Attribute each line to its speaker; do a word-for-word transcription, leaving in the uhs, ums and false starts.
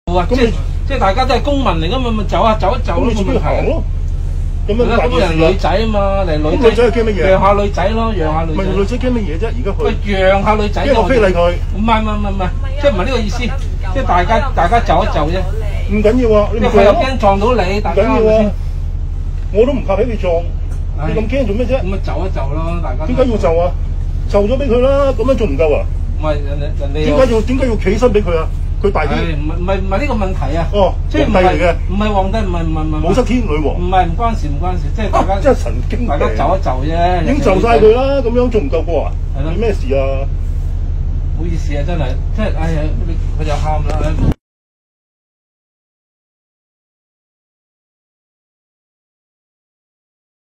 Speaker 1: 啊，即係即係大家都係公民嚟噶嘛，咪走下走一走咯，冇問題咯。咁樣咁人女仔啊嘛，嚟女
Speaker 2: 女仔驚乜嘢？
Speaker 1: 讓下女仔咯，讓下女仔。
Speaker 2: 唔係女仔驚乜嘢啫？而家佢
Speaker 1: 喂，讓下女仔。
Speaker 2: 因為我非禮佢。
Speaker 1: 唔係唔係唔係，即係唔係呢個意思，即係大家大家走一走啫。
Speaker 2: 唔緊要啊，你
Speaker 1: 佢又驚撞到你，大家。
Speaker 2: 唔緊要啊，我都唔怕俾你撞，你咁驚做咩啫？
Speaker 1: 咁咪走一走咯，大家。
Speaker 2: 點解要就啊？就咗俾佢啦，咁樣仲唔夠啊？
Speaker 1: 唔係人哋人哋。
Speaker 2: 點解要點解要企身俾佢啊？佢大啲。
Speaker 1: 唔係唔係唔係呢個問題啊！
Speaker 2: 哦，
Speaker 1: 即係唔係
Speaker 2: 嚟嘅，
Speaker 1: 唔係皇帝，唔係唔係唔係。
Speaker 2: 武則天女王。
Speaker 1: 唔係唔關事唔關事，即係大家。
Speaker 2: 真係神經病。
Speaker 1: 大家走一走啫。
Speaker 2: 已經就晒佢啦，咁樣仲唔夠過啊？
Speaker 1: 係咯。
Speaker 2: 咩事啊？
Speaker 1: 唔好意思啊，真係，即係哎呀，佢就喊啦。